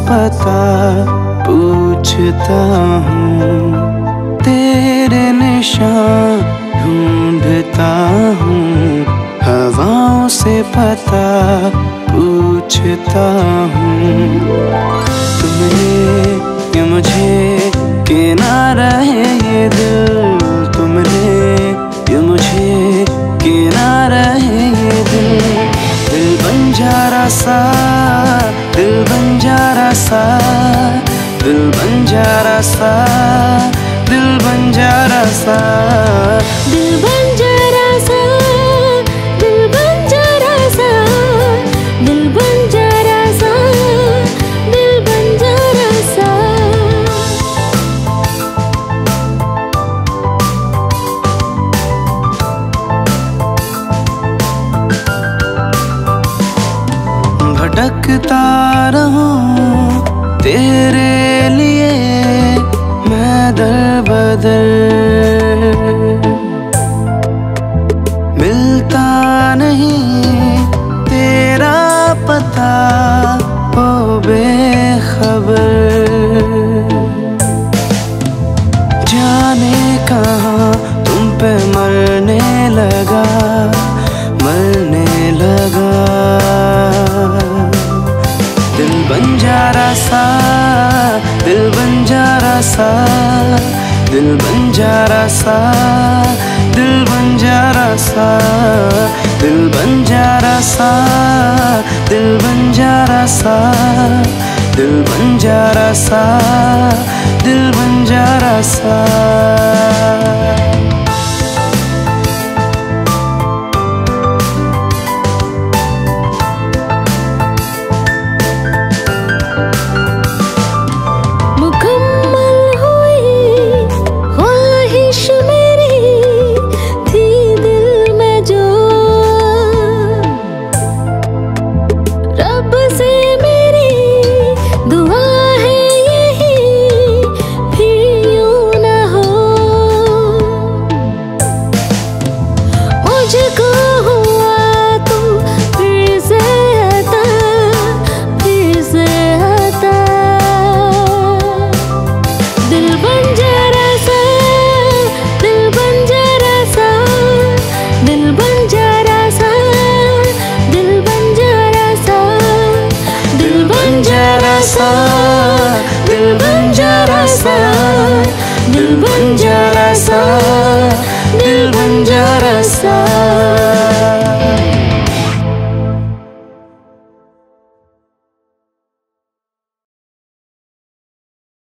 पता पूछता हूँ, तेरे निशान ढूंढता हूँ, हवाओं से पता पूछता हूँ। तुमने ये मुझे कि ना रहे ये दिल, तुमने ये मुझे कि ना रहे ये दिल। दिल बंजारा सा, दिल बंजारा सा, दिल बंजारा सा, दिल बंजारा सा, दिल बंजारा सा, दिल बंजारा सा, दिल बंजारा सा, दिल बंजारा सा। भटकता रहूं तेरे लिए मैं दर बदर, मिलता नहीं तेरा पता ओ बेखबर। जाने कहाँ तुम पे मरने लगा, मरने लगा। दिल बंजारा सा, दिल बंजारा सा, दिल बंजारा सा, दिल बंजारा सा, दिल बंजारा सा, दिल बंजारा सा, दिल बंजारा सा, दिल बंजारा सा। दिल बंजारा सा, दिल बंजारा सा।